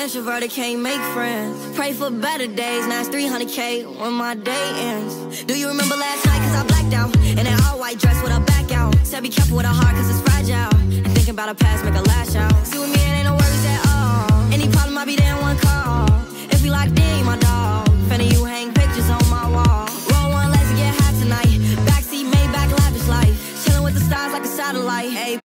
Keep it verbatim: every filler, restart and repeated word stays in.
introverted, can't make friends. Pray for better days, now it's three hundred K when my day ends. Do you remember last night, cause I blacked out? In an all-white dress with a back out. Said be careful with a heart, cause it's fragile. And thinking about a past, make a lash out. See with me, it ain't no worries at all. Any problem, I be there.